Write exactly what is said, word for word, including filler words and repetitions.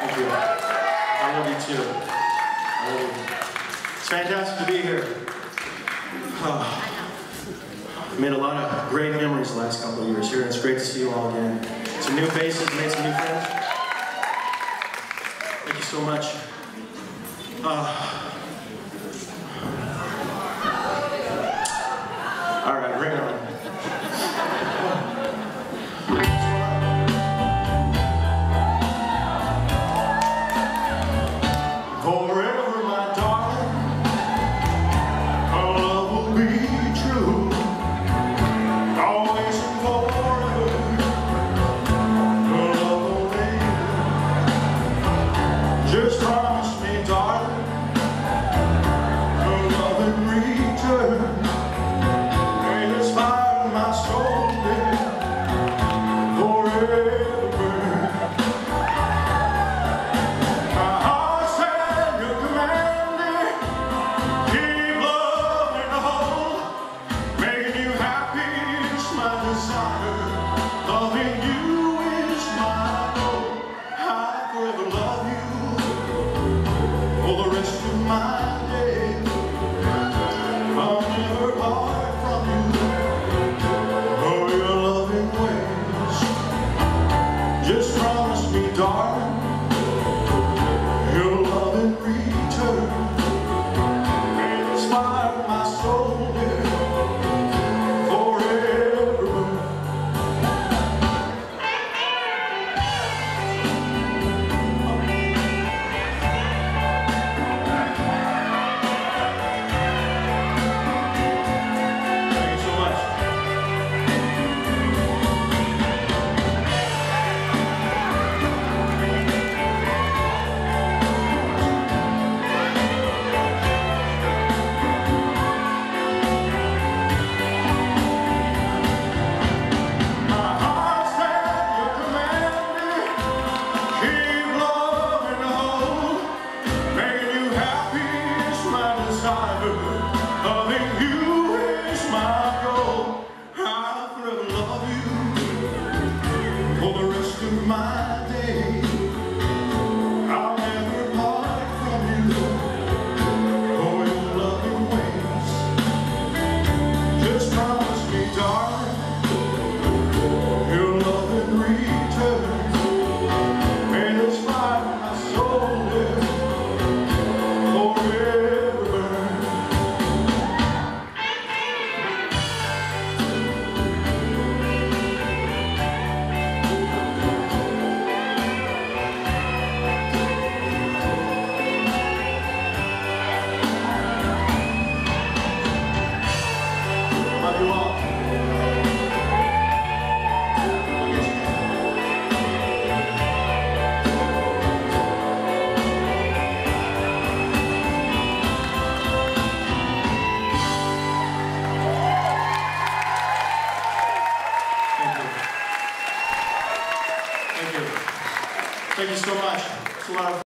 Thank you. I love you too. I love you. It's fantastic to be here. Oh, made a lot of great memories the last couple of years here, and it's great to see you all again. Some new faces, made some new friends. Thank you so much. Uh, all right, bring it on. Forever, my darling, our love will be true. Always and forever, our love will be. Just promise me, darling, our love in return. May this fire in my soul live forever. Loving you is my goal. I'll forever love you for the rest of my days. I'll never part from you or your loving ways. Just promise me, darling, your love in return. May this fire in my soul live. Loving you is my goal. I'll forever love you for the rest of my days. I'll never part from you or your loving ways. Just promise me, darling, your love in return. May this fire in my soul live forever. Thank you so much. It's a lot of